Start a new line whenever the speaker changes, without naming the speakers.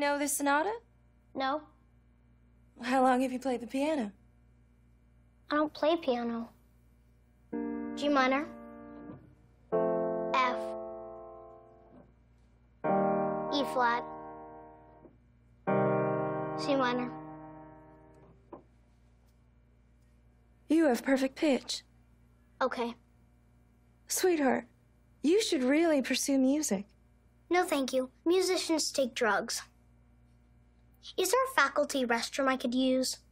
know this sonata?
No,
How long have you played the piano?
I don't play piano. G minor, F, E flat, C minor.
You have perfect pitch.
Okay.
Sweetheart, you should really pursue music.
No, thank you. Musicians take drugs. Is there a faculty restroom I could use?